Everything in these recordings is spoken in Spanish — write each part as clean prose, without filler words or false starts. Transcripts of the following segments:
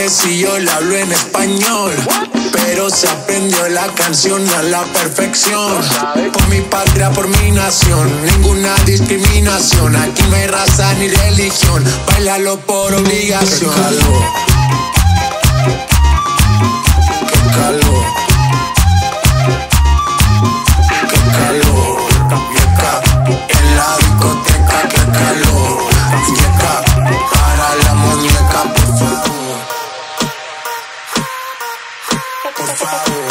inglés y yo le hablo en español, pero se aprendió la canción a la perfección. Por mi patria, por mi nación, ninguna discriminación. Aquí no hay raza ni religión, bailalo por obligación. Qué calor, qué calor, qué calor. En la discoteca, qué calor. Yeca, para la muñeca, por favor. Por favor.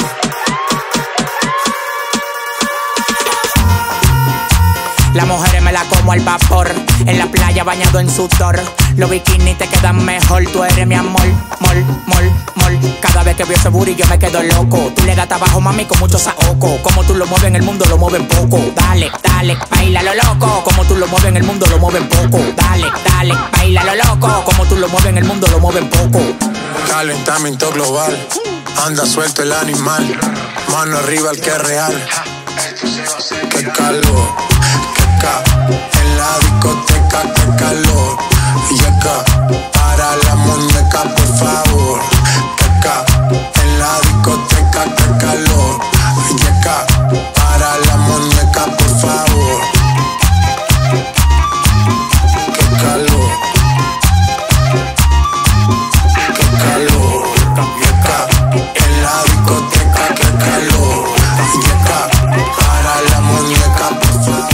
Las mujeres me la como al vapor, en la playa bañado en sudor. Los bikinis te quedan mejor, tú eres mi amor, mol, mol, mol. Cada vez que veo ese booty yo me quedo loco. Tú le das trabajo, mami, con mucho saoco. Como tú lo mueves en el mundo, lo mueven poco. Dale, dale, bailalo loco. Como tú lo mueves en el mundo, lo mueven poco. Dale, dale, bailalo loco. Como tú lo mueves en el mundo, lo mueven poco. Calentamiento global, anda suelto el animal. Mano arriba el que es real. Qué calor, en la discoteca, qué calor. Yeca, para la muñeca, por favor. Yeca, en la discoteca, qué calor. Yeca, para la muñeca, por favor. Qué calor, qué calor. Yeca, en la discoteca, qué calor. Yeca, para la muñeca, por favor.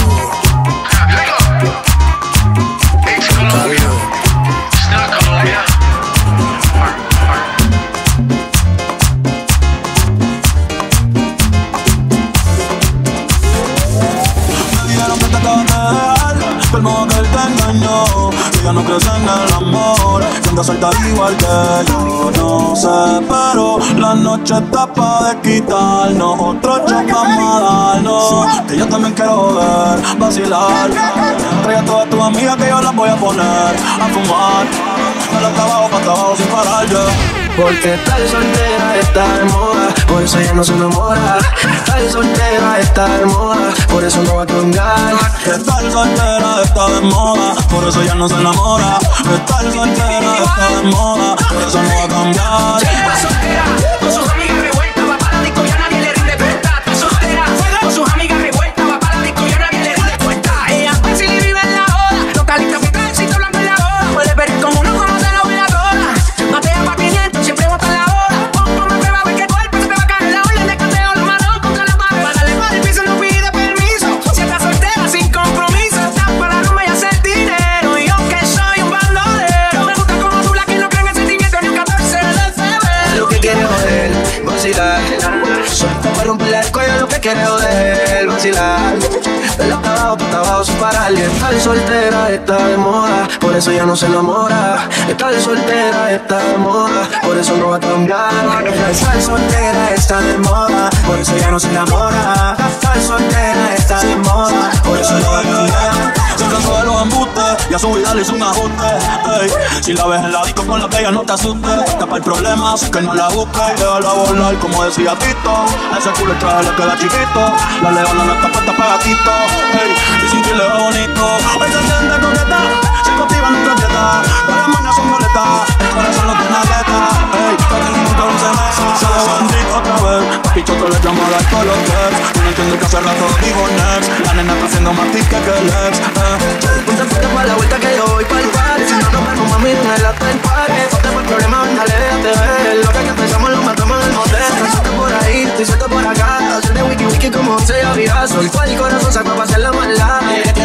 El modelo te engañó, ella no crece en el amor. Siente suelta igual que yo, no sé, pero la noche está pa' de quitarnos. Otro shot vamos a darnos, que yo también quiero ver, vacilar. Trae a todas tus amigas que yo las voy a poner a fumar. De la trabajo pa' trabajo sin parar, yeah. Porque estar soltera está de moda, por eso ella no se enamora. Estar soltera está de moda, por eso no va a cambiar. Estar soltera está de moda, por eso ella no se enamora. Estar soltera está de moda, por eso no va a cambiar. Está soltera, con sus amigas revueltas, va para la disco y a nadie le rinde cuenta. Está soltera, con sus amigas revueltas, va para la disco y a nadie le rinde cuenta. Ella fácil y vive en la hora, loca lista fiesta, éxito blanco en la hora. Puede ver como uno como se lo ve a toda. Matea pa' 500, siempre bota la hora. Pongo más prueba, ve que golpe, se te va a caer la orden de cateo, la mano contra la pared. Págale para el piso, no pide permiso. Si estás soltera, sin compromiso, estás para la rumba y hacer dinero. Y yo que soy un bandolero, me gusta como tú, la que no cree en el sentimiento ni un 14 de febrero. Lo que quiere joder, vacilar. Suelta para romper el cuello, lo que quiere joder, vacilar. Pero está abajo sin parar. Y estar soltera está de moda, por eso ya no se enamora. Estar soltera está de moda, por eso no va a cambiar. Estar soltera está de moda, por eso ya no se enamora. Estar soltera está de moda, por eso no va a cambiar. Se cansó de los embustes y a su vida le hizo un ajuste. Ey, si la ves en la disco con la bella no te asustes. Tapa el problema, así que no la busques. Déjala volar como decía Tito. A ese culo el traje le queda chiquito. La leona no está puesta pegatito. Ey, y sin que le va bonito. Hoy se siente coqueta, se motiva nunca quieta. Para las mañas son violetas, el corazón no tiene atleta. Ey, para que el minuto no se mesa. Se le bandit otra vez. Papi Choco le llama a dar todos los texts. No entiendo que hace rato digo next. La nena está haciendo más tic que el ex. Ponte fuerte pa' la vuelta que yo voy pa'l party. Si no nos vemos, mami, no es la del party. Ponte por el problema, dale, déjate ver. Lo que empezamos lo matamos en el motel. Estoy suelto por ahí, estoy suelto por acá. Hacer de wiki wiki como se llama. Soltó el corazón, sacó pa' hacer la maldad. Ella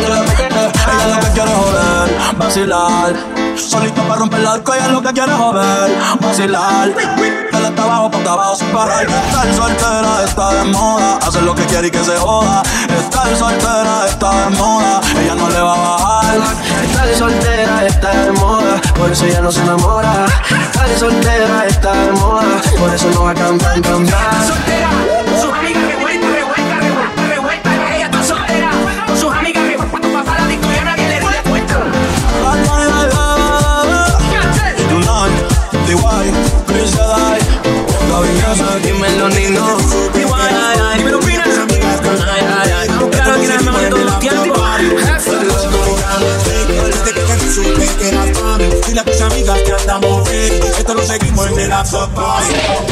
lo que quiere joder, vacilar. Solito para romper la disco, ella lo que quiere joder, vacilar. Dale hasta abajo, pa' abajo sin parar. Estar soltera está de moda, hacer lo que quiere y que se joda. Estar soltera está de moda, ella no le va a bajar. Estar soltera está de moda, por eso ella no se enamora. Estar soltera está de moda, por eso no va a cambiar. Está soltera, con sus amigas revueltas, revueltas, revueltas, revueltas. Ella está soltera, con sus amigas revueltas, va para la disco y a nadie le rinde cuenta. Tonight, DY, Chris Jedi, Gaby, dímelo, Nino. Dímelo, Pina. Claro que nada me todos los tiempos. quieras, mami. Dile a tus amigas que andamos ready. Esto lo seguimos en el after party.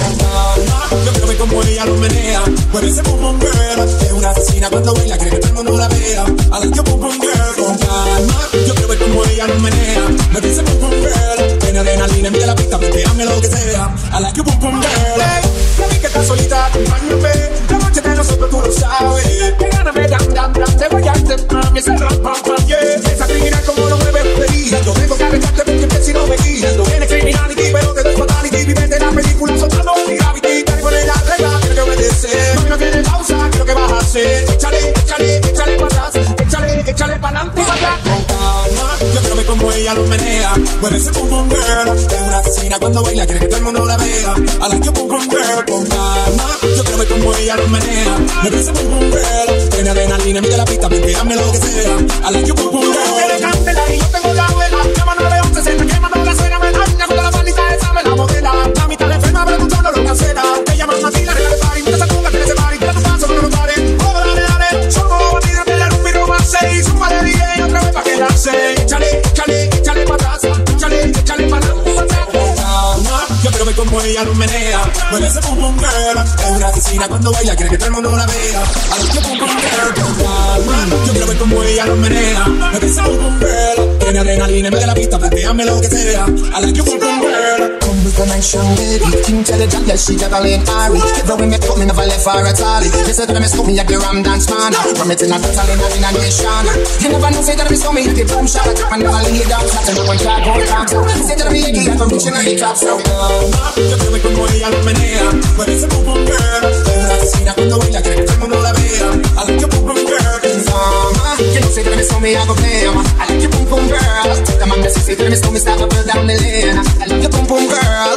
Yo quiero ver como ella lo menea. Mueve ese boom boom girl. Es una asesina cuando baila, quiere que todo el mundo la vea. I like your boom boom girl. Con calma. Yo quiero ver como ella lo menea. Mueve ese boom boom girl. Tiene adrenalina, mira la pista, planteame lo que sea. I like your boom boom girl. Ya vi que estás solita, acompáñame. La noche de nosotros tú lo sabes. Que gana me dan, te voy a hacer, mami, ese rap, pam, pam, yeah. Esa criminal como no mueve feliz. Yo tengo que arreglarte porque si no me guías. No viene criminality, pero te doy fatality. Vivete la película, soltando mi gravity. Te poner la regla, quiero que obedecer. Mami, no tiene pausa, quiero que vas a hacer. Échale para atrás. Échale para adelante y para atrás. Con calma, yo quiero ver como ella lo menea. Mueve ese boom boom girl. Es una asesina cuando baila, quiere que todo el mundo la vea. I like your boom boom girl. Con calma, yo quiero ver como ella lo menea. Mueve ese boom boom girl. Tiene adrenalina, mira la pista, planteame lo que sea. I like your boom boom girl. Que le cántela y yo tengo la vela. Llama 911, quemando la cena. Me daña con la bandita esa, me la modela. La mitad de enferma, pero tú no lo cancela. Te llaman Matila, regale party. Mira esa cuba que le separe. Tira tu paso, que no lo pare. Oh, dale. Somos bandidos de la rumba y romance. Y súmale DJ otra vez pa' quedarse. Échale para atrás. Échale para adelante. Yo quiero ver como ella lo menea. Mueve ese boom boom girl. Es una asesina cuando baila, quiere que todo el mundo la vea. I like your boom boom girl. Con calma. Yo quiero ver como ella lo menea. Mueve ese boom boom girl. Tiene adrenalina, me da la pista, planteame lo que sea. I like your boom boom girl. Come with the mansion baby. Intelligent, yeah, she got a lane Ari. Every way me put me never left her at all. They said that me scoop me like the Ram Dance Man. From it in a total in a nation. You never know, say that me scoop me like the boom shot. And never lay down flat and no one try go down. Say that me a key, I'm reaching at the top, so yo quiero ver como ella lo menea. Mueve ese boom boom girl. Es una asesina cuando baila, quiere que todo el mundo la vea. I like your boom boom girl. you know, say that me scoop me, I go play. I like your boom boom girl. The man that say that me scoop me, start to build down the lane. I like your boom boom girl.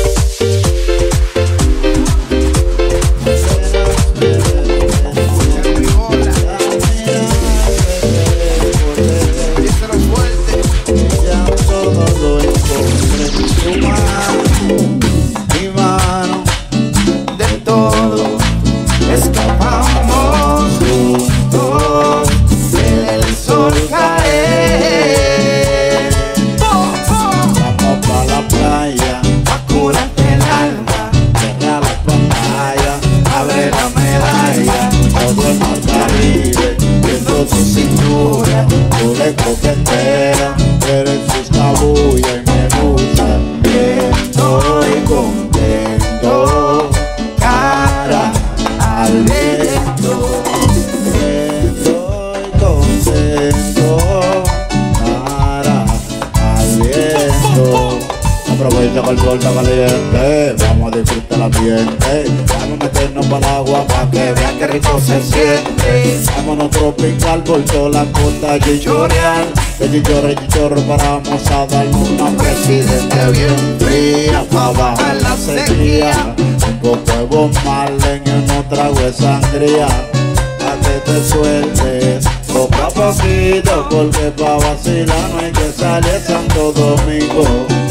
El sol está caliente, vamos a disfrutar el ambiente. Vamos a meternos para el agua para que vean que rico se siente. Vámonos tropical por toda la costa chichorreal. De chichorro paramos a darnos una presidente bien fría para bajar la sequía. Un poco de Bob Marley y no trago de sangría. A que te sueltes poco a poquito, porque pa' vacilar no hay que salir Santo Domingo.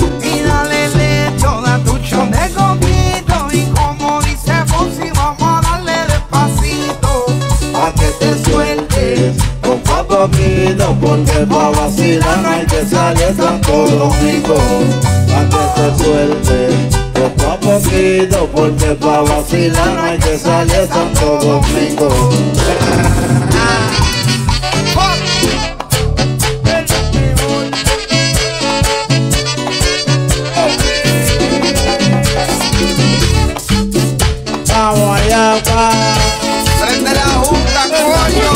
De coquito y como dice Fonsi, vamos a darle despacito a que te sueltes poco a poquito, porque pa' vacilar no hay que salir Santo Domingo. A que te sueltes poco a poquito, porque pa' vacilar no hay que salir Santo Domingo. Vamos allá, pa. Prende la junta, coño.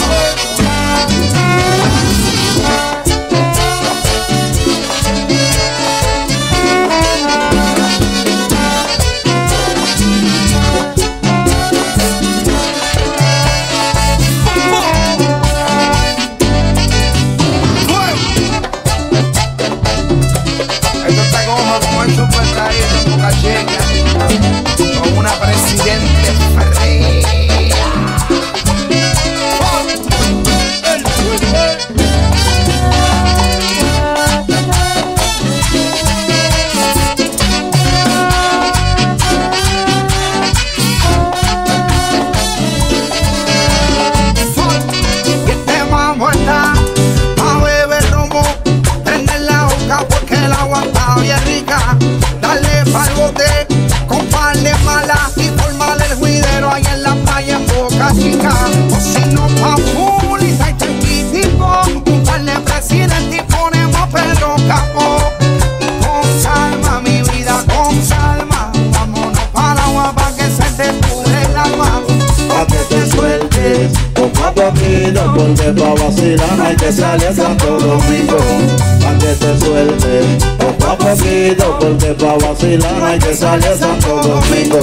loca porque el agua está bien rica. Dale pa'l bote con par de malas y formar el juidero ahí en la playa en Boca Chica. O si no pa' Pulita y Chiquitico, un par de presidentes y ponemos a Pedro Capó. Con calma mi vida, con calma, vámonos para agua pa' que se te pure el alma. Pa' que te sueltes poco a poquito, porque pa' vacilar no hay que salir a Santo Domingo. Pa' que te sueltes poco a poquito, porque pa' vacilar no hay que salir a Santo Domingo.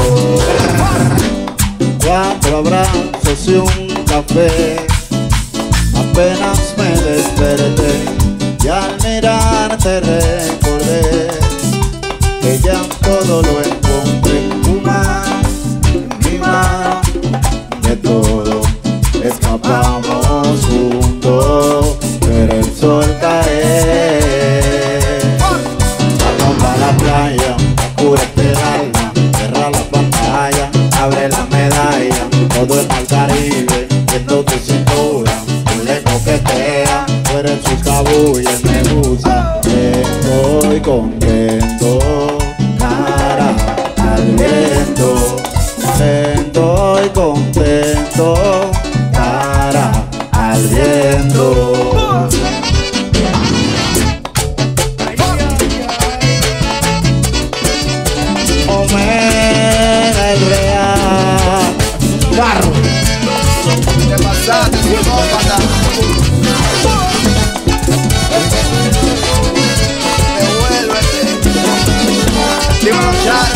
4 abrazos y un café, apenas me desperté y al mirarte recordé que ya todo lo encontré en tu mano, mi mano. De todo escapamos juntos, pero el sol cae. Vamos a la playa, cúrate el alma, cierra la pantalla, abre la medalla. Todo el mar Caribe, viendo tu cintura, tú le coqueteas, tú eres su cabulla, me gusta. Estoy contento, cara al viento. Estoy contento, cara al viento. Omega el real Barro. ¿Qué pasaste, psicópata? Devuélvete. Dímelo, Charo.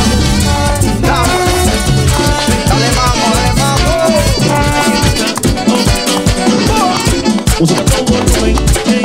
Dale mambo, dale mambo. Usa todo volumen,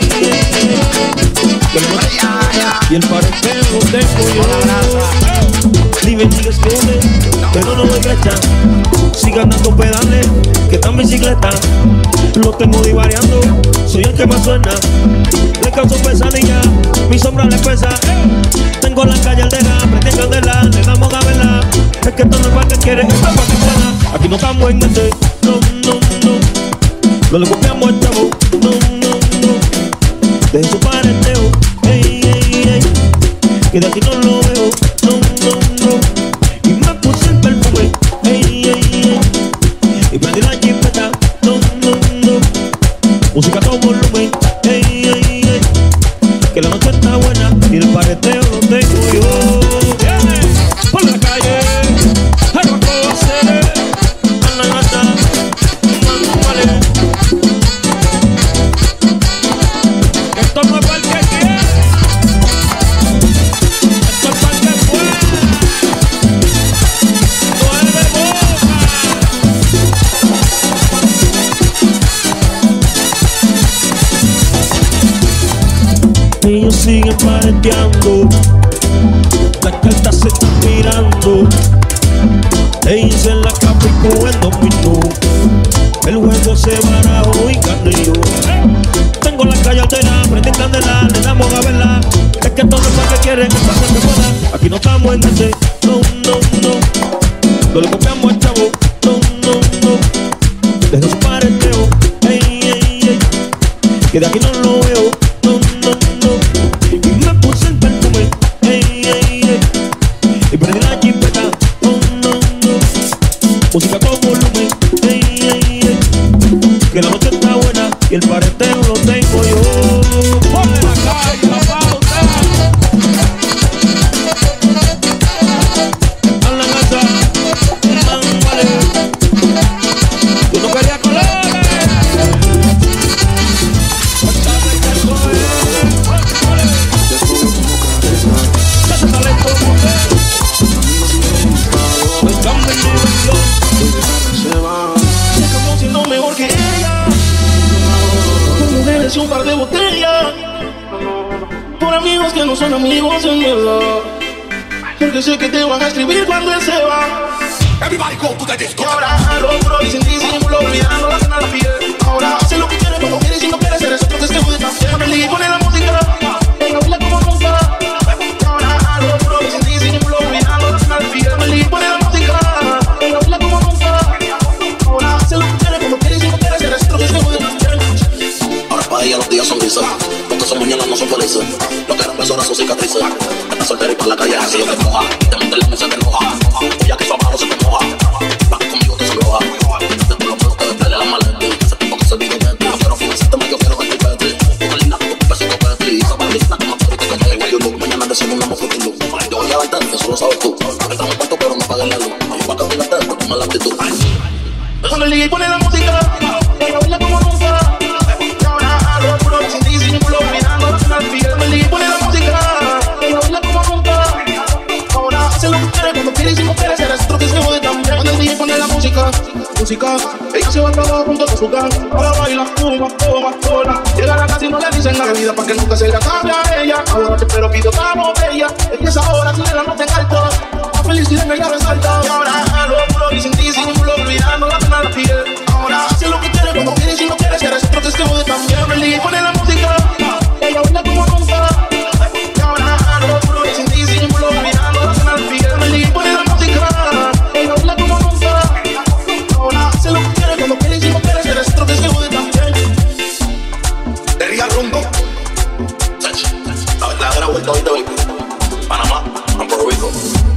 y el parqueo lo tengo yo. Dime direcciones, pero no doy brecha. Siga dando pedales, que esta bicicleta lo tengo divariando. Soy el que más suena, le causo pesadilla, mi sombra le pesa. Tengo la calle aldera, prende candela, le damos gabela. Es que esto no es para que quiere, esto es para que suena. Aquí no estamos en mente, no, no, no. No le copiamos al chavo, no, no, no. Deje su parenteo, ey, ey, ey. Que de aquí no lo veo, no, no, no. Y me puse el perfume, ey, ey, ey. Y prendí la chispeta, no, no, no. Música a todo volumen, ey, ey, ey. Que la noche está buena y el pareteo lo tengo yo. Viene por la calle, a lo que hacer, a la gata, vale. Esto no es para el que quiere, esto es para el que puede. No es de boca. Ellos siguen pareteando, las cartas se están mirando. Le hice en la capa y con el dominó. El juego se barajó y gané yo. Tengo la calle altera, prende candela, le damos a verla. Es que todo es para que quieren, es para que pueda. Aquí no estamos en ese, no, no, no. No le copiamos al chavo, no, no, no. Deja su parenteo, ey, ey, ey. Que de aquí no lo veo, no, no, no. Y me puse el perfume, ey, ey, ey. Y prendí la chispeta, no, no, no. Música con volumen, ey, ey, ey. Que la noche está buena y el pareteo lo tengo yo. Ponle la calle, la pauta. A la gata, vale. Tú no querías colores. Siendo mejor que ella, con mujeres y un par de botellas, por amigos que no son amigos en verdad, porque sé que te van a escribir cuando él se va. Everybody go to the disco. Y ahora logro y sin disimulo, olvidando la cena a la piel. Ahora hace lo que quiere, cuando quiere y si no quiere, ser eso que esté muy descansado. Me ligue, pone la música, venga, baila como nunca. Ahora logro y sin disimulo, olvidando la cena a la piel. Me ligue, pone la música, venga, baila como nunca. Ahora hace lo que quiere, cuando quiere y si no quiere, ser eso que esté muy descansado. Ahora para ella los días son grises, porque esas mañanas no son felices. Lo que eran besos son cicatrices. Estás soltera y por la calle así yo te moja. Te monté la mesa te enoja. Ya que su abajo se te moja. Vas conmigo te sonroja. Te lo puedo que despegue la maleta. Ese tipo que se vive de ti. No quiero financiarte más, yo quiero que te pete. Una linda con un besito Petri. Esa barrista como ahorita que te digo look. Mañana desayunamos fruity look. Yo voy a darte, eso lo sabes tú. Ahorita me cuento pero no pagues la luz. Y pa' caminarte, pues toma la actitud. Cuando el DJ pone la música, ella baila como nunca. Y ahora a lo puro, sin disimulo, mirando al pie. Cuando el DJ pone la música, ella baila como nunca. Ahora hace lo que quiere, cuando quiere y si no quiere, será otro que se jode también. Cuando el DJ pone la música, ella se va a trabajar junto con su gang. Ahora baila, toma, sola. Llega a la casa y no le dicen la bebida pa' que nunca se le acabe a ella. Ahora te espero, pido otra botella. Es que esa hora si la nota en alto, la felicidad me la resalta. Y ahora a lo puro y sin disimulo, olvidando la pena a la piel. Ahora hace lo que quiere, cuando quiere y si no quiere, será otro que se jode también. El DJ pone la música, ella baila como nunca. Y ahora a lo puro y sin disimulo, olvidando la pena a la piel. El DJ pone la música, ella baila como nunca. Ahora hace lo que quiere, cuando quiere y si no quiere, será otro que se jode también. De Real Rumbo. La verdadera vuelta hoy de baby. Panamá, and Puerto Rico.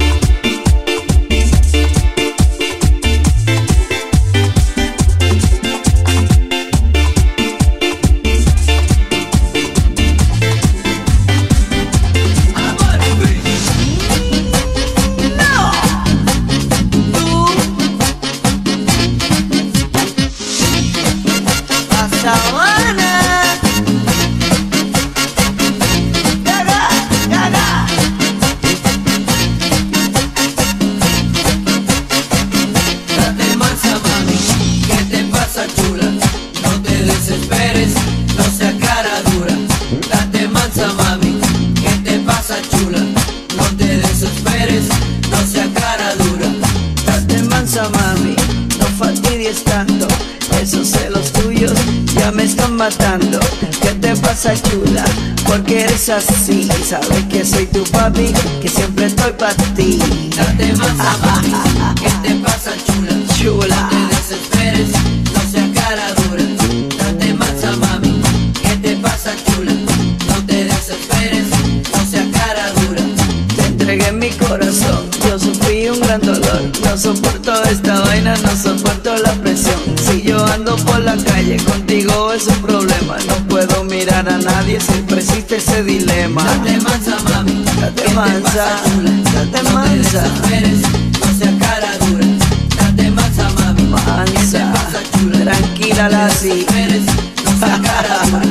Matando, ¿qué te pasa chula? Porque eres así, sabes que soy tu papi, que siempre estoy para ti. Date más mami, ¿qué te pasa chula? Chula, no te desesperes, no seas cara dura. Date más mami, ¿qué te pasa chula? No te desesperes, no seas cara dura. Te entregué mi corazón, yo sufrí un gran dolor. No soporto esta vaina, no soporto la presión. Si yo ando por la calle, contigo es un problema. No puedo mirar a nadie, siempre existe ese dilema. Date mansa, mami, date mansa, date mansa. No te desesperes, no seas cara dura. Date mansa, mami, mansa, tranquila la así. No te desesperes, no seas cara dura.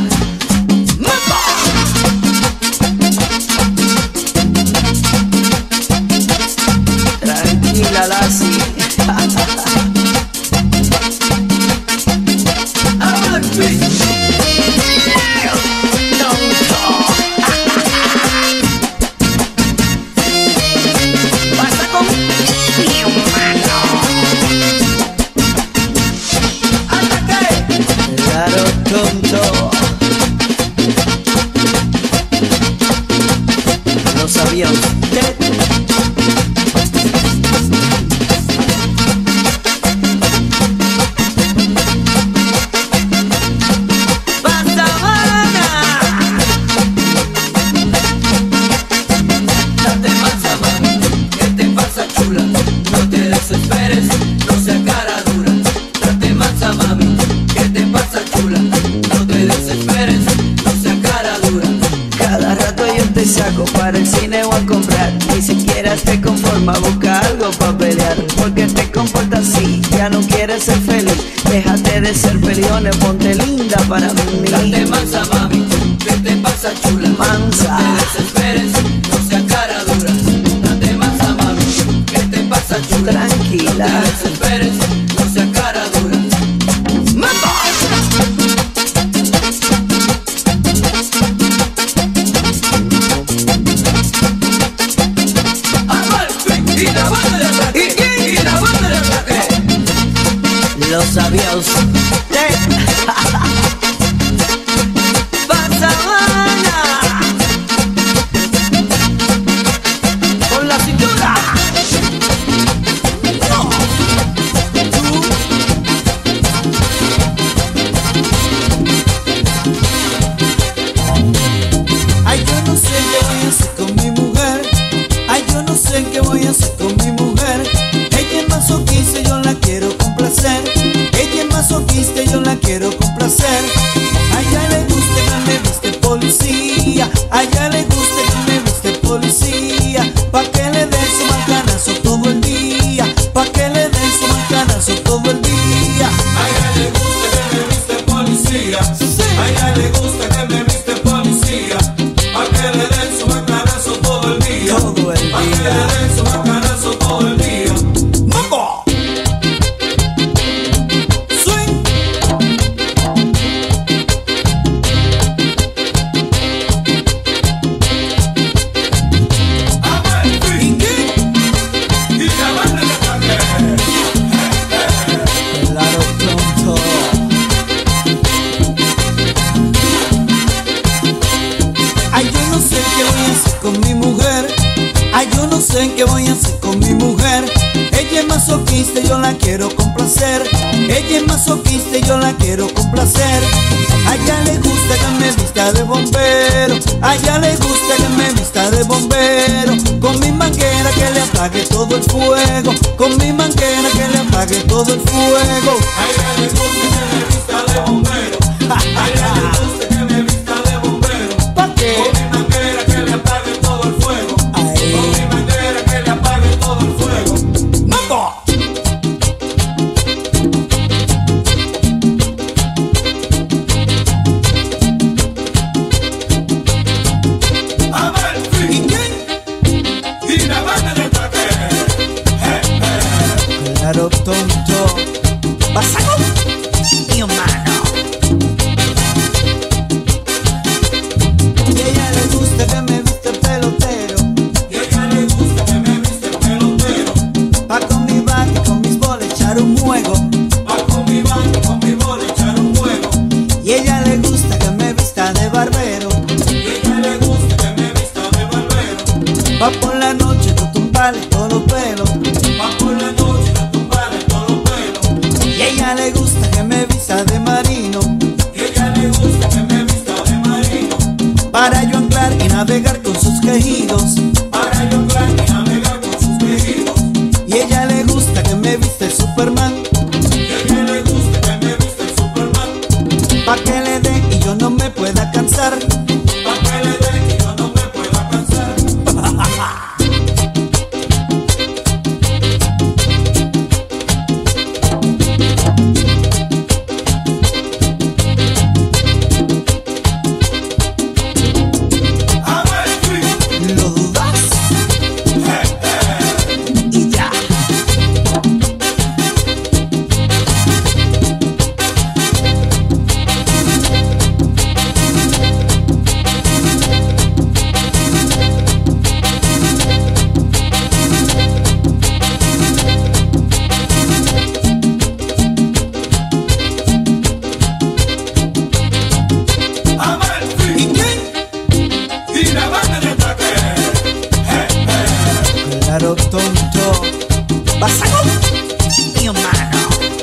Tranquila la así. ¿Lo sabía usted? Para el cine o a comprar, ni siquiera te conforma, busca algo para pelear. Porque te comportas así, ya no quieres ser feliz. Déjate de ser peleones, ponte linda para mí. Date mansa mami, ¿qué te pasa chula? Mansa, no te desesperes, no seas cara dura. Date mansa mami, ¿qué te pasa chula? Tranquila, no te desesperes, no seas cara dura. ¿lo sabía usted? Pasabana con la cintura. No. Ay, yo no sé, policía, pa' que le den su macanazo todo el día, pa' que le den su macanazo todo el día. A ella le gusta que me viste policía, a ella le gusta que me viste policía, pa' que le den su macanazo todo el día, pa' que le den su macanazo todo el día. ¡Mambo! Con mi mujer, ay yo no sé qué voy a hacer con mi mujer. Ella es masoquista y yo la quiero complacer. Ella es masoquista y yo la quiero complacer. A ella le gusta que me vista de bombero, a ella le gusta que me vista de bombero. Con mi manguera que le apague todo el fuego, con mi manguera que le apague todo el fuego. A ella le gusta que me vista de bombero, a ella le gusta que me vista de bombero. ¿Pa' qué? Con mi manguera que le apague todo el fuego, con mi manguera que le apague todo el fuego. ¡Mambo! Y la banda de ataque. Claro, tonto. ¿Vas a mi hermano? Y a ella le gusta que me viste pelotero, Y a ella le gusta que me viste pelotero, pa' con mi bat y con mis bolas echar un juego. pa' con mi banda, con mi bola echar un juego. Y a ella le gusta que me vista de barbero, Y a ella le gusta que me vista de barbero, pa' por la noche tú tumbarle todos los pelos. pa' por la noche le tumbarle todos los pelos. Y a ella le gusta que me vista de marino, Y a ella le gusta que me vista de marino, para yo anclar y navegar con sus quejidos. para yo entrar y navegar con sus quejidos. Y a ella le gusta que me viste Superman, Y a ella le gusta que me vista el Superman, pa' que le dé y yo no me pueda cansar. pa' que le dé y yo no me pueda cansar. ¿Lo dudas? Y ya. Y la banda de ataque. Claro, tonto. ¿Vas a mi hermano?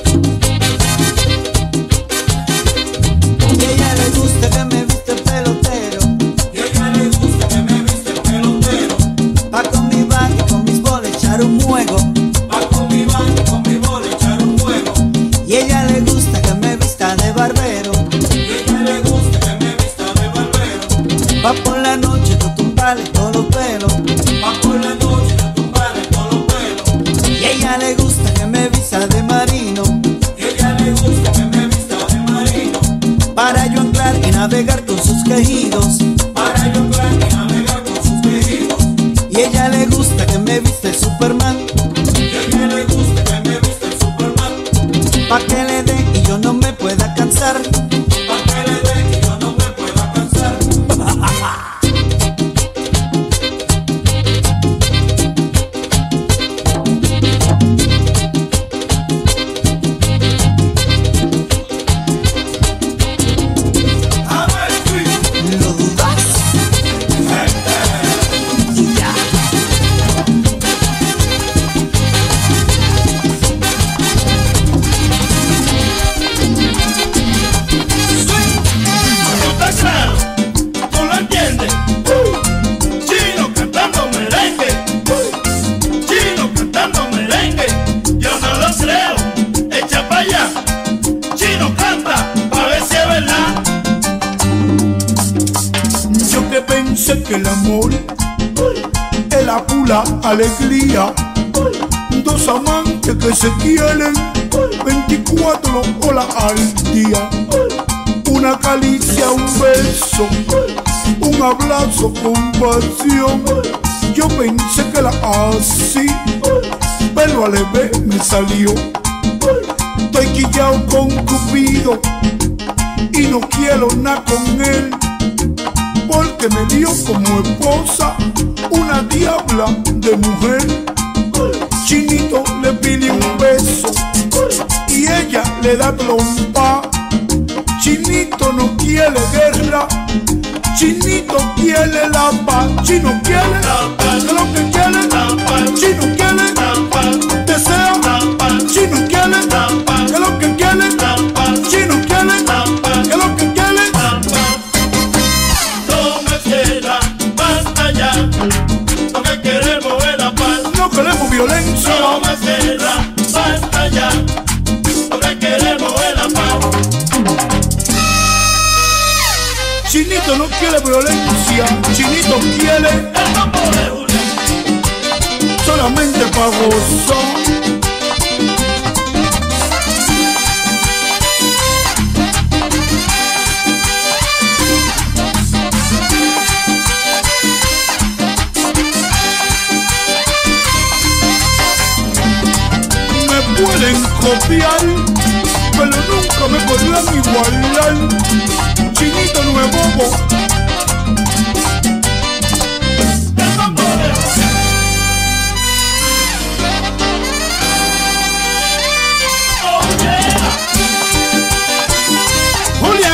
Y a ella le gusta que me viste pelotero, Y a ella le gusta que me viste pelotero, pa' con mi bat y con mis bolas echar un juego. pa' con mi banda, con mi bola echar un juego. Y a ella le gusta que me vista de barbero, Y a ella le gusta que me vista de barbero, pa' por la noche tú tumbarle todos los pelos. pa' por la noche le tumbarle todos los pelos. Y a ella le gusta que me vista de marino, Y a ella le gusta que me vista de marino, para yo anclar y navegar con sus quejidos. para yo entrar y navegar con sus quejidos. Y a ella le gusta que me viste Superman, Y a ella le gusta que me vista el Superman, pa' que le dé y yo no me pueda cansar. pa' que le dé y yo no me pueda cansar. ¿Lo dudas? Y ya. No está claro, tú lo entiendes. Chino cantando merengue, Chino cantando merengue. Yo no lo creo, echa pa' allá. Chino canta, pa' ver si es verdad. Yo que pensé que el amor chula alegría. Dos amantes que se quieren 24 horas al día. Una caricia, un beso, un abrazo con pasión. Yo pensé que era así, pero al revés me salió. Estoy quillao con Cupido y no quiero nada con él, porque me dio como esposa una diabla de mujer. Chinito le pide un beso y ella le da trompa. Chinito no quiere guerra, Chinito quiere la paz. Chino quiere que lo que quiere, Chino quiere desea, Chino quiere que lo que quiere, Chino quiere que lo que quiere. No me cierra, basta ya, lo que queremos es la paz. No queremos violencia. No me cierra, basta ya, lo que queremos es la paz. Chinito no quiere violencia, Chinito quiere el campo de Julián, solamente pa' gozar. Me pueden copiar, pero nunca me podrán igualar. Chinito no es bobo. Julián,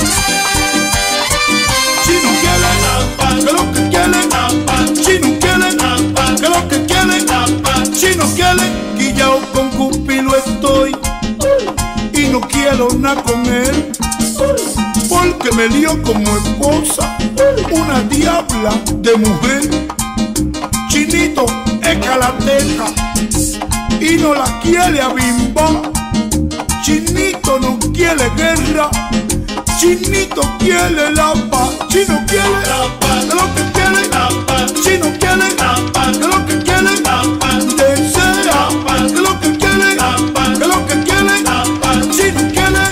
Chino quiere que lo que quiere, Chino quiere que lo que quiere, Chino quiere. Quillao con Cupido estoy y no quiero nada con él, porque me dio como esposa una diabla de mujer. Chinito es karateca y no la quiere a bimba. Chinito no quiere guerra, Chinito quiere la paz. Chino quiere que lo que quiere, Chino quiere que lo que quiere, desea que lo que quiere, que lo que quiere, Chino quiere.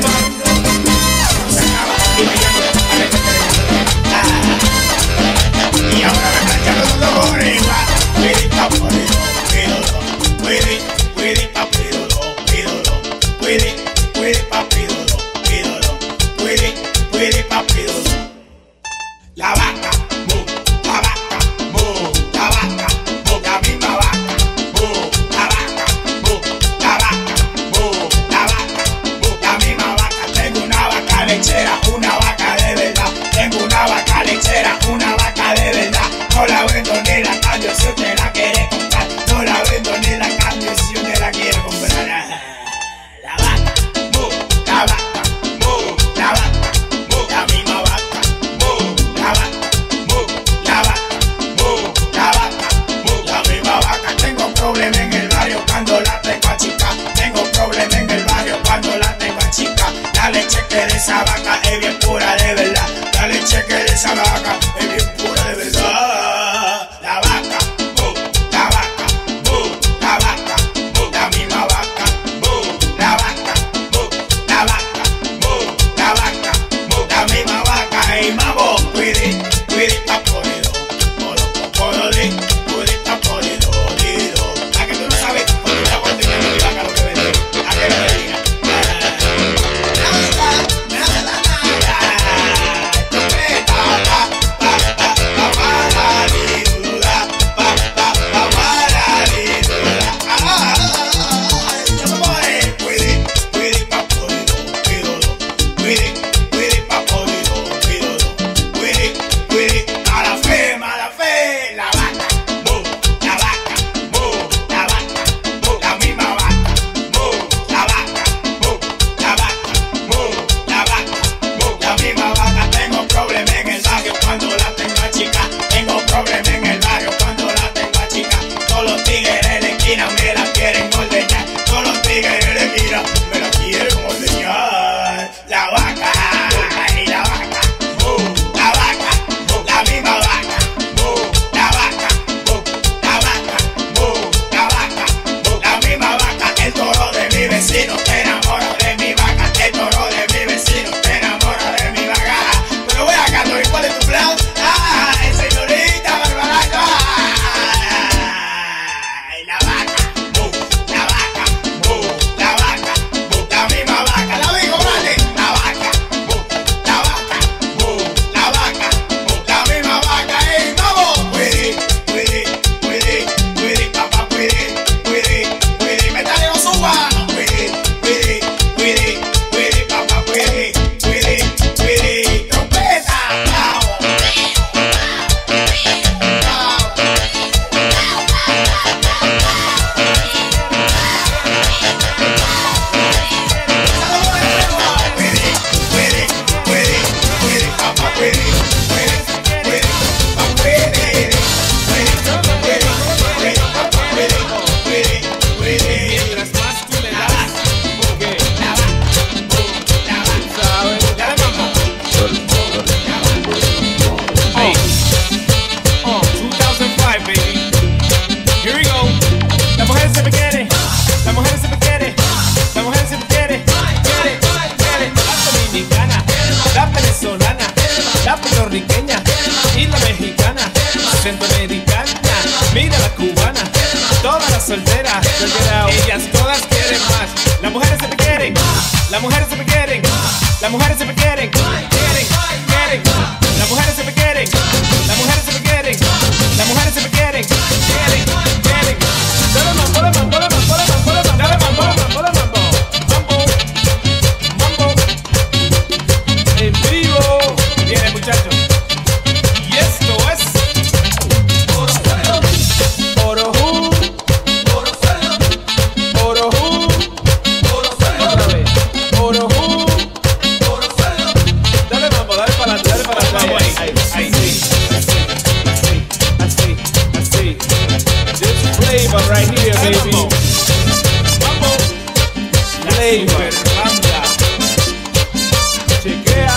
Y ahora me plancharon todo arriba. Pidi papídolo, pidi, pidi papídolo, pídolo, pidi papídolo, pídolo, pidi papídolo. La vaca, mu. centroamericana, mira la cubana, todas las solteras, ellas todas quieren más. Las mujeres se me quieren, las mujeres se me quieren, las mujeres se me quieren, quieren, quieren. Las mujeres se me quieren, las mujeres se me quieren, las mujeres se me quieren, quieren, quieren. Dale mambo, dale mambo, dale mambo, dale mambo, dale mambo, dale mambo, dale mambo, mambo, mambo. En vivo, viene muchachos. Y esto es Orojú, Orojú, otra vez, Orojú. Dale mambo, dale para atrás, dale para atrás. Ahí, sí, así, así. This flavor right here, baby. Mambo, flavor, banda. Chequea.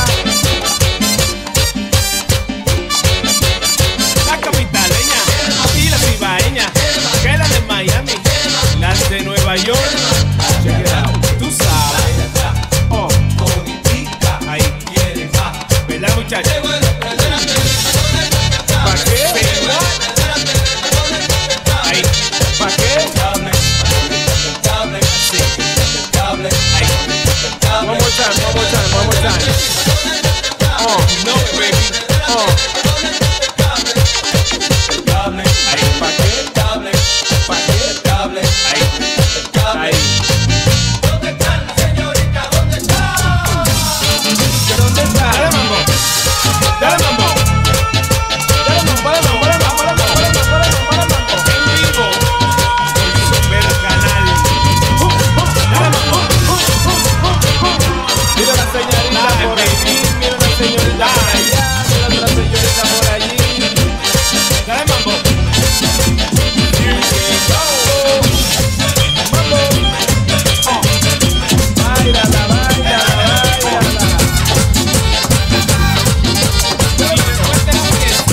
La capitaleña y la cibaeña, que la de Miami, las de Nueva York. Check it out, tú sabes. Oh, ahí, ¿verdad, muchachos? ¿Pa' qué? Ahí, ¿pa' qué? Ahí. One more time, one more time, one more time. Oh, no, baby. Oh. Ahí, ¿pa' qué? ¿Pa' qué? Ahí, ahí. ¿Dónde están, señorita? ¿Dónde están? ¿Dónde está? Dale mambo. Dale mambo. Dale mambo, dale mambo, dale mambo, dale mambo, dale mambo, dale mambo, dale mambo. En vivo. Super canal. Dale mambo. Mira la señorita por aquí, mira la señorita por allá, mira la señorita por allí. Dale mambo. You can go. Mambo. Oh. Báilala, báilala, báilala. Y después de la fiesta.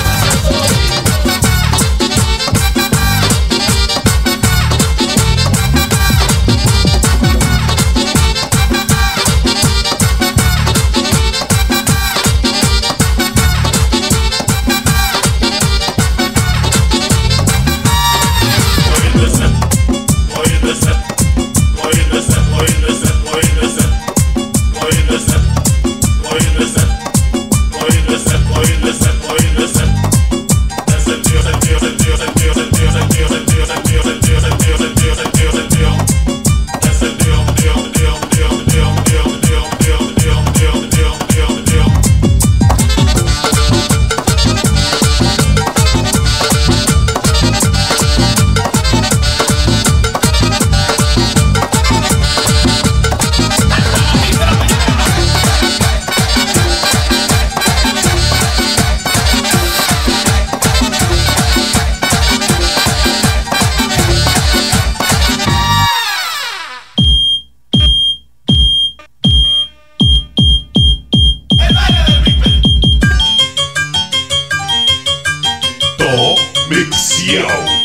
Mixio.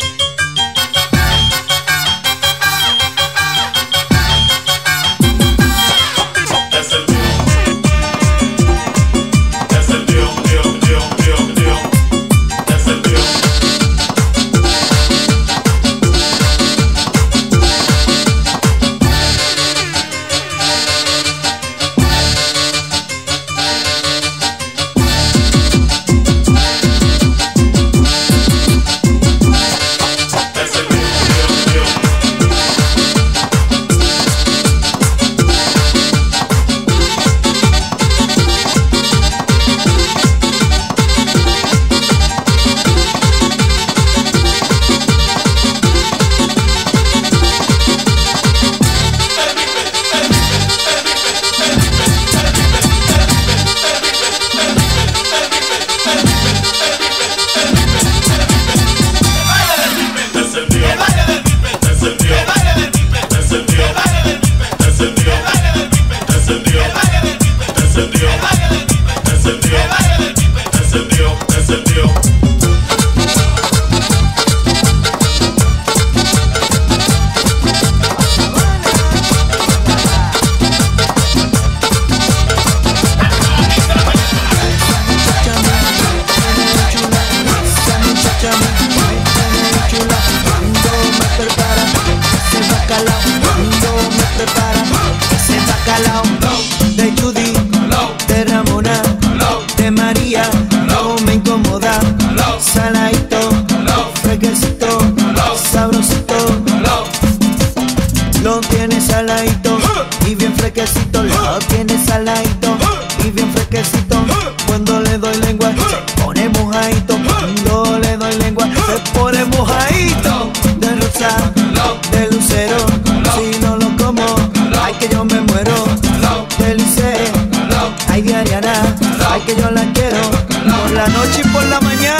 de mojadito, de rosa, de lucero. Si no lo como, ay que yo me muero. De Liceo, ay de Ariana, ay que yo la quiero. Por la noche y por la mañana.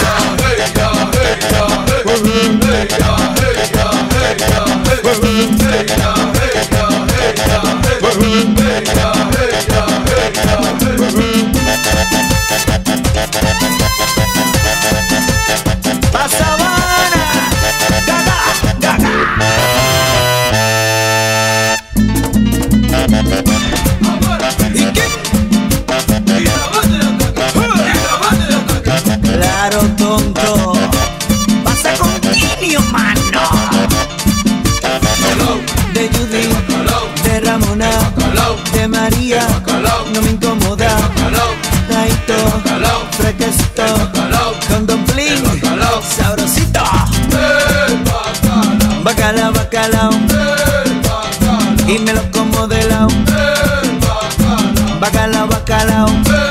Pa' Sabana, gaga, gaga. ¿Y qué? Claro, tonto. Pasa con niño, mano. De Judy, de Ramona, de María, no me incomoda. Taito, fresquecito, con dumpling, sabrosito. Bacalao, bacalao, y me lo como de lado. Bacalao, bacalao,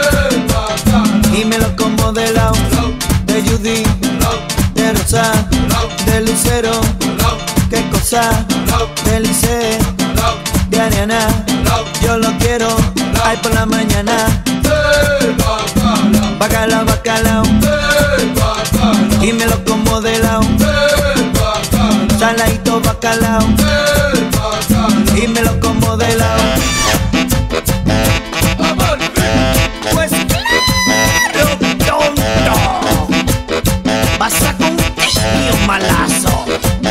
y me lo como de lado. De Judy, de Rosa, de Lucero, qué cosa, de Liceo, de Ariana, yo lo quiero, ay por la mañana. Bacalao, bacalao, y me lo como de lado. Saladito bacalao, y me lo como de lado. Pues claro, tonto, vas a con un malazo.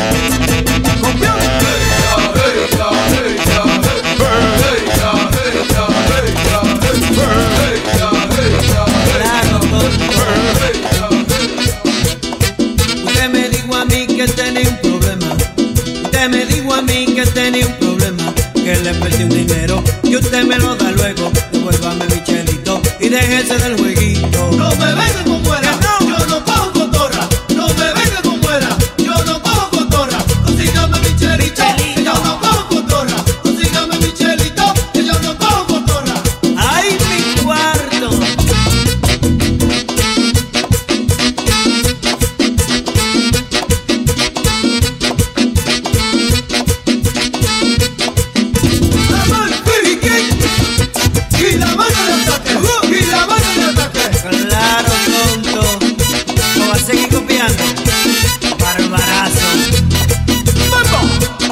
Usted me dijo a mí que tenía un problema. Usted me dijo a mí que tenía un problema, que le perdí un dinero y usted me lo da luego. Devuélvame mi chelito y déjese del jueguito. No me venga con fuera, yo no cojo cotorra. No me venga con fuera, yo no cojo cotorra. Consígame mi chelito, que yo no cojo cotorra. Consígame mi chelito, que yo no cojo cotorra. ¡Ay, mi cuarto! Y la mano de ataque, y la mano de ataque. Claro, tonto, no va a seguir copiando. Barbarazo. ¡Vamos!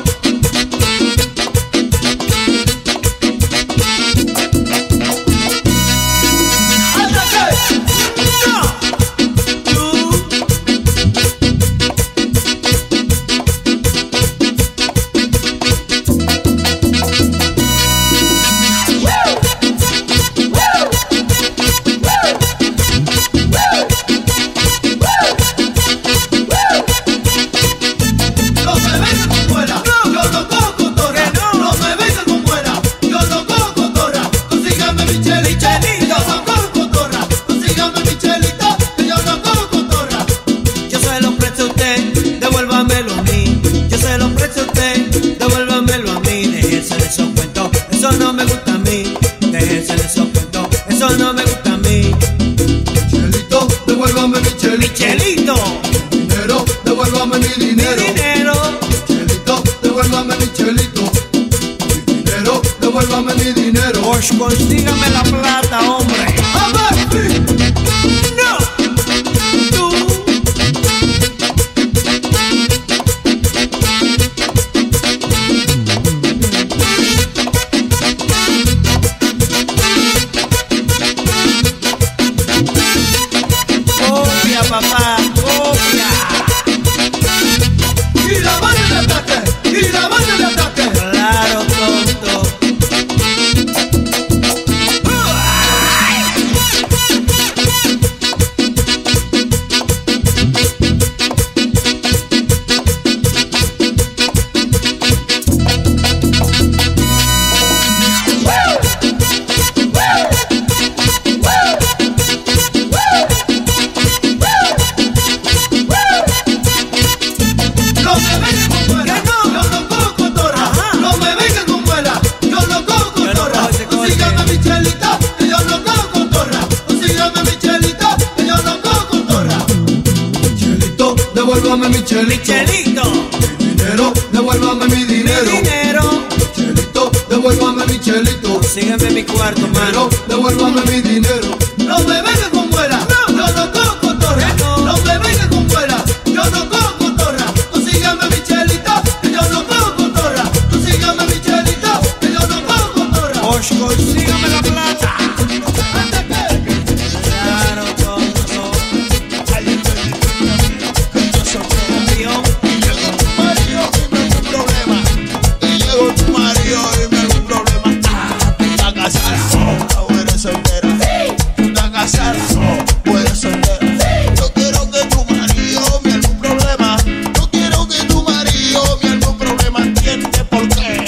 No me venga con fuera, yo no cojo cotorra. No me venga con fuera, yo no cojo cotorra. Consígame mi chelito, que yo no cojo cotorra. Consígame mi chelito, que yo no cojo cotorra. Yo se lo presto a usted, devuélvamelo a mí. Yo se lo presto a usted, devuélvamelo a mí. Déjese de esos cuentos, eso no me gusta a mí. Déjese de esos cuentos, eso no me gusta a mí. Chelito, devuélvame mi chelito. Mi chelito, Dinero, devuélvame mi dinero. mi dinero. Chelito, devuélvame mi chelito. Mi dinero, devuélvame mi dinero. Pues consígame la plata, hombre. ¡A ver! No, tú. Copia, papá, copia. Y la mano de ataque, y la mano de ataque. Claro, tonto. devuélvame mi chelito. Mi dinero, devuélvame mi dinero. Chelito, devuélvame mi chelito. Sígueme en mi cuarto, mano. Devuélvame mi dinero. Los bebés que con fuera, yo no cojo cotorra. Los bebés que con fuera, yo no cojo cotorra. Tú sígueme mi chelito, que yo no cojo cotorra. Tú sígueme mi chelito, que yo no cojo cotorra. Sígame la plata. Claro, tonto. Yo soy campeón. Y llegó tu marido, dime algún problema. Y llegó tu marido, dime algún problema. Tú estás casada, o eres soltera. Tú estás casada, o eres soltera. No quiero que tu marido me haga algún problema. No quiero que tu marido me haga algún problema. ¿Entiendes por qué?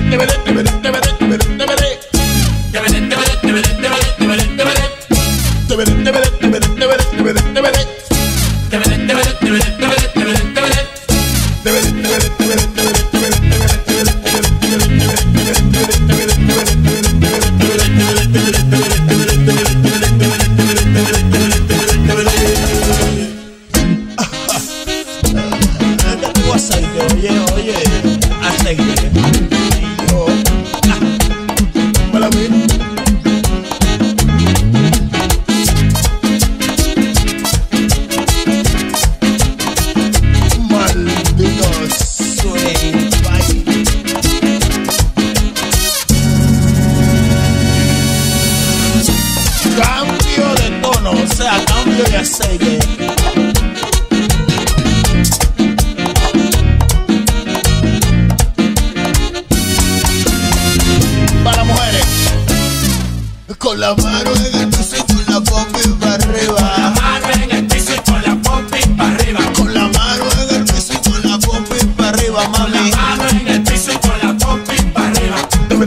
Oye, aceite. Cambio de tono, o sea, cambio de aceite. Para mujeres, con la mano en el piso y con la pompi para arriba. Con la mano en el piso y con la pompi para arriba. Con la mano en el piso y con la pompi para arriba, mami. Con la mano en el piso y con la pompi para arriba.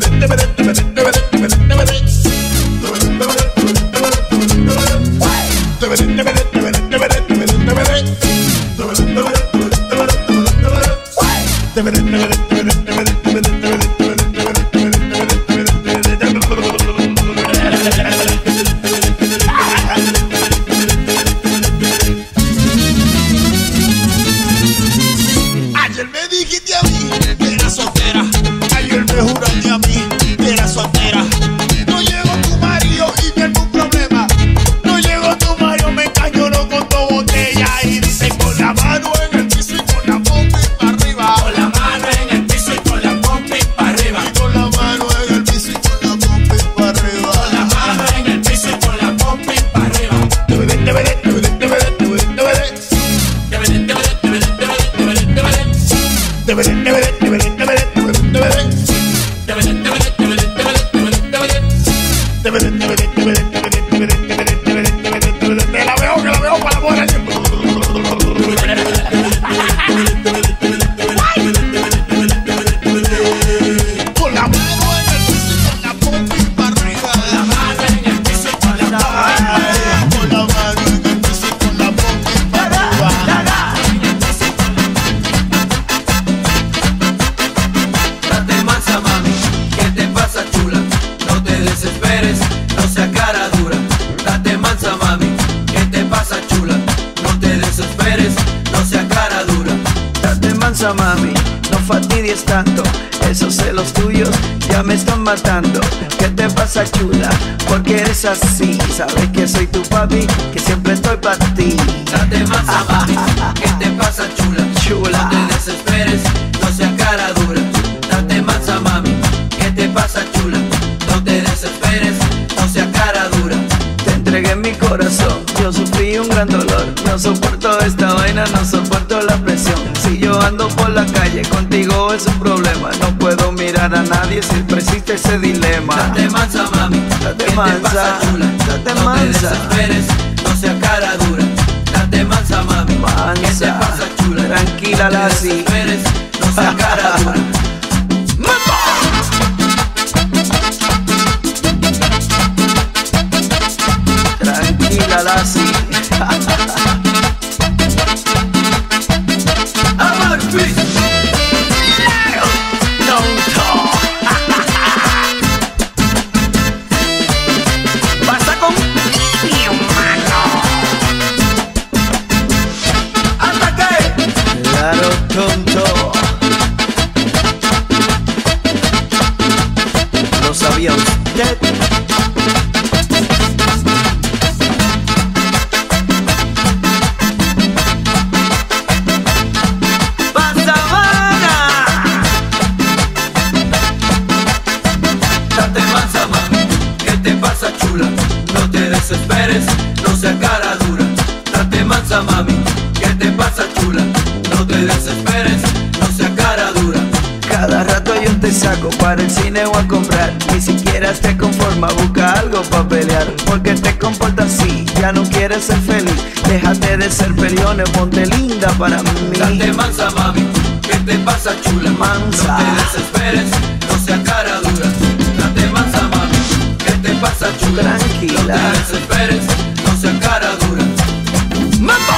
Ayer me dijiste a mí que eras soltera. Ayer me juraste a mí que eras soltera. No llegó tu marido y me algún problema. No llegó tu marido, me engañó con tu botella. Y dice con la mano en el piso y con la pompi para arriba. Con la mano en el piso y con la pompi para arriba. Y con la mano en el piso y con la pompi para arriba. Con la mano en el piso y con la pompi para arriba. Te la veo, que la veo para morir. Con la mano en el piso y con la pompi para arriba. Con la mano en el piso y con la pompi para arriba. Con la mano en el piso y con la pompi para arriba. Date mansa, mami, ¿qué te pasa, chula? No te desesperes, no seas cara dura. Date mansa, mami, ¿qué te pasa, chula? No te desesperes, no seas cara dura. Date mansa, mami, no fastidies tanto. Esos celos tuyos ya me están matando. ¿Qué te pasa, chula? Porque eres así. Sabes que soy tu papi, que siempre estoy para ti. Date mansa, mami, ¿qué te pasa, chula? Chula, no te desesperes, no seas cara dura. Date mansa, mami, ¿qué te pasa, chula? No te desesperes, no seas cara dura. Te entregué mi corazón, yo sufrí un gran dolor. No soporto esta vaina, no soporto la presión. Si yo ando por la calle, contigo es un problema. No puedo mirar a nadie si persiste ese dilema. Date mansa, mami, date mansa, chula. Date mansa, no te desesperes, no seas cara dura. Date mansa, mami, ¿qué te pasa, chula? Tranquila, la así. No te desesperes, no seas cara dura. Tranquila, la así. Basta con mi mano. Ataca tonto. ¿Lo sabía usted? Desesperes, no seas cara dura, date mansa mami. ¿Qué te pasa chula? No te desesperes, no seas cara dura. Cada rato yo te saco para el cine o a comprar. Ni siquiera te conforma, busca algo para pelear. Porque te comportas así, ya no quieres ser feliz. Déjate de ser peleones, ponte linda para mí. Date mansa mami, ¿qué te pasa chula? Mansa. No te desesperes, no seas cara dura, date mansa mami. ¿Qué te pasa chula? Tranquila. No te desesperes, no seas cara dura. ¡Mambo!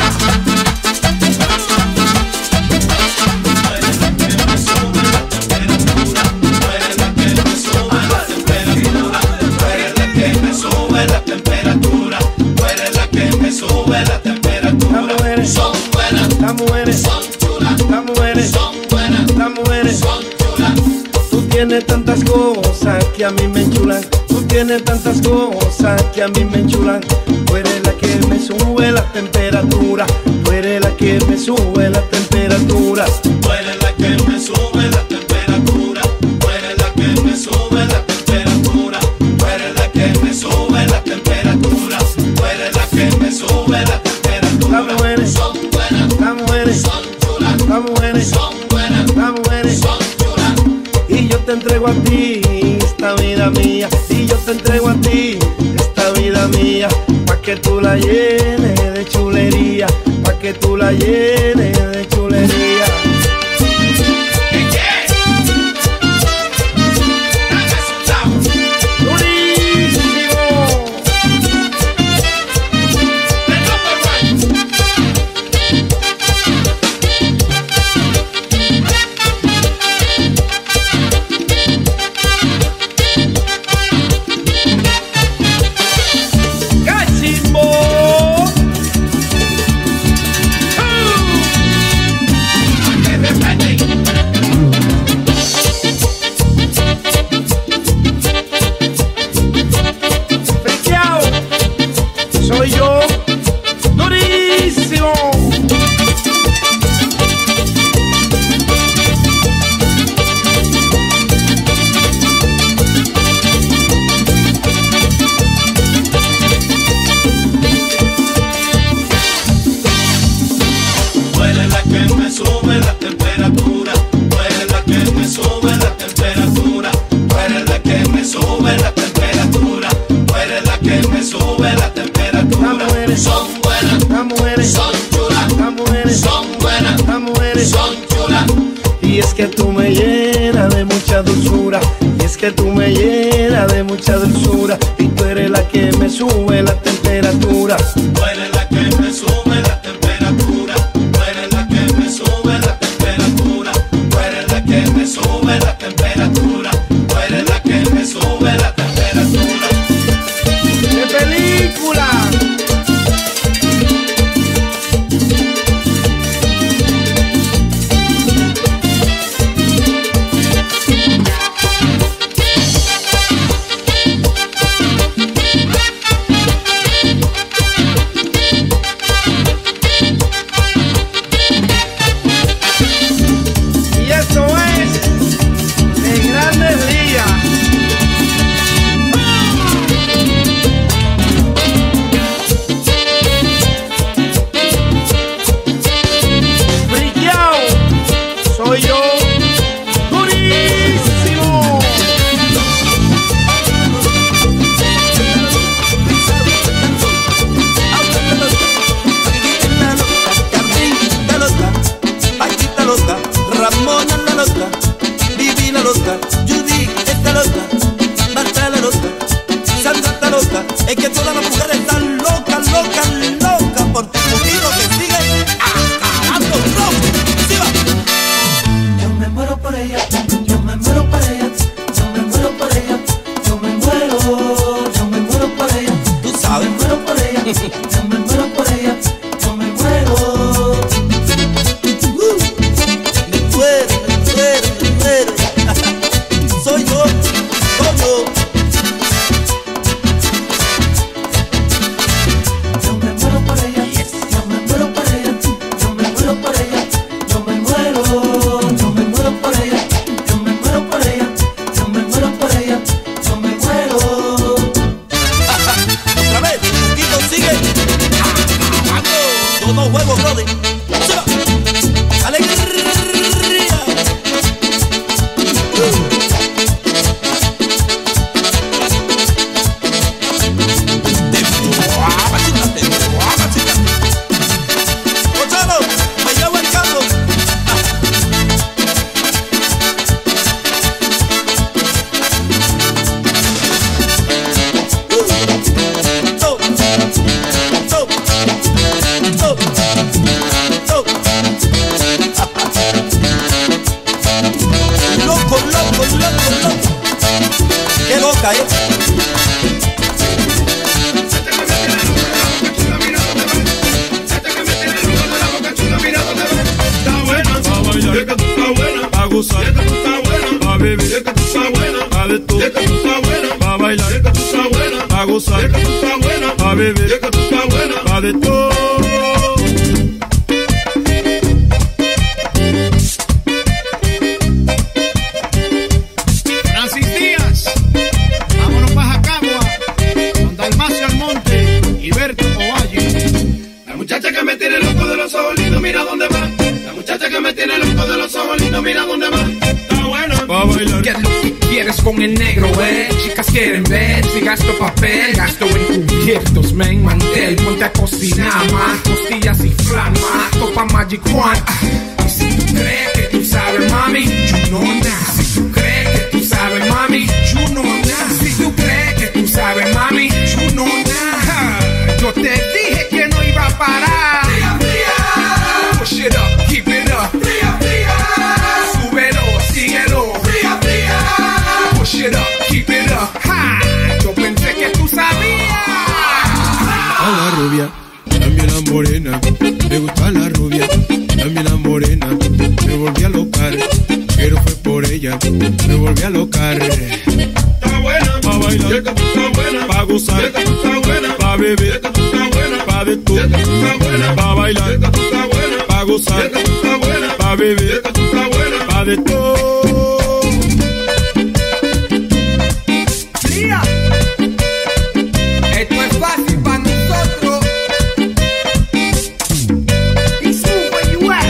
Son buenas, las mujeres son chulas, las mujeres son buenas, las mujeres son chulas. Tú tienes tantas cosas que a mí me enchulan, tú tienes tantas cosas que a mí me enchulan. Tú eres la que me sube la temperatura, tú eres la que me sube la temperatura. Tú eres la que me sube la temperatura, tú eres la que me sube la temperatura, tú eres la que me sube la temperatura, tú eres la que me sube la temperatura. Las mujeres son buenas, las mujeres son chulas, las mujeres son buenas, las mujeres son chulas. Y yo te entrego a ti esta vida mía, y yo te entrego a ti esta vida mía, pa' que tú la llenes de chulería, pa' que tú la llenes de chulería. Soy yo, durísimo. Tú eres la que me sube la temperatura, tú eres la que me sube la temperatura, tú eres la que me sube la temperatura, tú eres la que me sube la temperatura. Las mujeres son buenas, las mujeres son chulas, las mujeres son buenas, las mujeres son chulas. Y es que tú me llenas de mucha dulzura, y es que tú me llenas de mucha dulzura, y tú eres la que me sube la temperatura. Tú eres la que me sube la temperatura, tú eres la que me sube la temperatura, tú eres la que me sube la temperatura, tú eres la que me sube la temperatura. ¡De película! beber, es que tú estás buena, pa' de todo. Francis Díaz, vámonos pa' Jacagua, con Dalmacio Almonte y Berto Ovalle. La muchacha que me tiene loco de los ojos lindos, mira dónde va. La muchacha que me tiene loco de los ojos lindos, mira dónde va. Está buena pa' bailar. ¿Qué es lo que quieres con el negro, Chicas quieren ver si gasto papel, gasto en cubiertos, men, mantel. Ponte a cocinar más, costillas y flama, topa Magic One. Y si tú crees que tú sabes, mami, you know now. Si tú crees que tú sabes, mami, you know now. Si tú crees que tú sabes, mami, you know now. Yo te dije que no iba a parar. fría, fría. Push it up, keep it up. Fría, fría. Súbelo, síguelo. Fría, fría. Push it up, keep it up. Ha, yo pensé que tú sabías. A la rubia, también la morena. Me gusta la rubia, también la morena. Me volví a locar, pero fue por ella. Me volví a locar. Está buena, Pa' bailar, es que tú estás buena, pa' gozar, es que tú estás buena, pa' beber, es que tú estás buena, pa' de todo. es que tú estás buena, Pa' bailar, es que tú estás buena, pa' gozar, es que tú estás buena, pa' beber, es que tú estás buena. pa' de todo. Fría. Esto es fácil para nosotros. Y sube, where you at?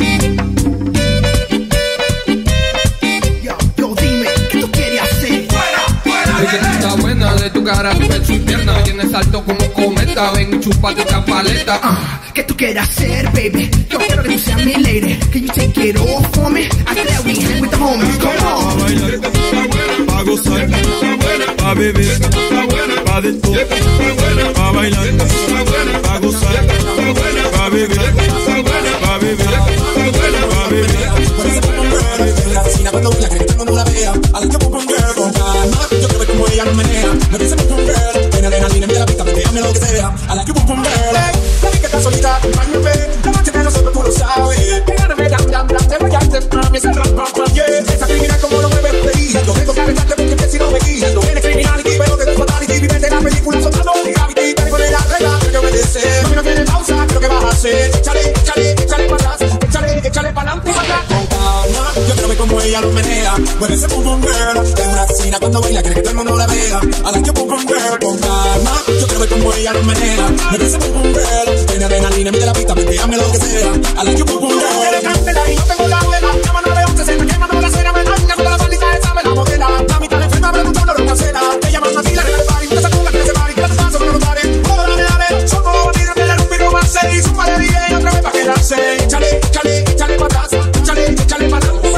Yo, dime, ¿qué tú quieres hacer? Fuera, Es que tú estás buena de tu cara, tu pecho y pierna. Me tienes alto como cometa. Ven, chúpate esta paleta. ¿Qué tú quieres hacer, baby? Yo quiero que tú seas mi lady. Can you take it all for me? I said we hang with the homies. Come Pa' on. bailar, es que tú estás buena, pa' gozar, es que tú estás buena, pa' beber, es que tú estás buena, pa' de todo. es que tú estás buena, Pa' bailar, es que tú estás buena, pa' gozar, es que tú estás buena, pa' beber, es que tú estás buena, pa' beber, es que tú estás buena, pa' beber. Por eso pongo un girl en la oficina cuando voy a creer que todo el mundo la vea. A la que pongo un girl con calma, yo quiero ver como ella no menea. Me dice pongo un girl, tiene adrenalina, mira la pista, déjame lo que sea. A la que pongo un girl, la vi que está solita, acompáñame. La noche de nosotros tú lo sabes. Pégame, dam, dam, dam, te vayas, mami, ese rap, rap, rap, yeah. Esa criminal como lo mueve feliz. Yo tengo que arrestarte porque que si no me guías. Tú eres criminality, pero te das fatality. Vives de la película soltando mi gravity. Dale con la regla, creo que obedecer. Mami, no tiene pausa, creo que vas a hacer. Échale, échale, échale para atrás. Échale, échale para adelante y para atrás. Con calma, yo quiero ver como ella lo menea. Mueve ese pum pum girl. Es una asesina cuando baila, quiere que todo el mundo la vea. A la que pum pum girl. Con calma, yo quiero ver como ella lo menea. Mueve ese pum pum girl. Tiene adrenalina, mide la pista, déjame lo que sea. A la que pum pum girl. Y no tengo la vela. Llama 911, se me quema toda la cena. Me daña toda la maldita esa, me la modela. La mitad enferma, preguntando lo que cancela. Te llaman así, la regla de party. Usted se ponga, que se pare. Que la pasa, pero no pare. Oh, dale, dale. Son como bandidos, que le rumbi romance. Y su padre vive y otra vez pa' quedarse. Échale, échale, échale para atrás. Échale, échale para atrás.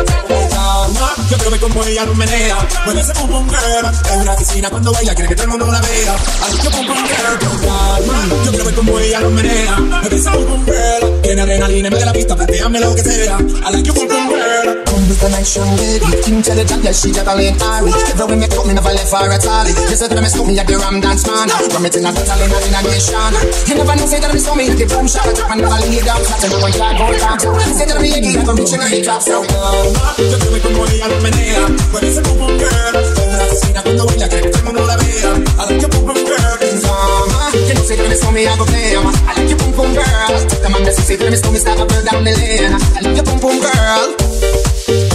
Yo quiero ver como ella lo menea. Mueve ese pum pum girl. Es una asesina cuando baila, quiere que todo el mundo la vea. Así que pum pum girl, con calma. Yo quiero ver como ella lo menea. Mueve ese pum pum girl. Tiene adrenalina, me de la pista, planteame lo que sea. I like you pum pum girl. Come with the nice young lady. Intelligent, yeah, she got a late Harry. Every way me cut me never left her at all. You said that I miss me at the Ram Dance Man. From it in a total in a nation. You never know, say that I miss me at the boom shop. I never lay down, so I never want to go down. Say that I'm a gay, I'm reaching the top. So, yo quiero ver como ella lo menea. Mueve ese pum pum girl. Es una asesina cuando baila, quiere que todo el mundo la vea. I like you pum pum girl. You know, say that I miss me, I go play. I like you pum pum girl. The man that say that I miss me, start a burn down the lane. I like you pum pum girl.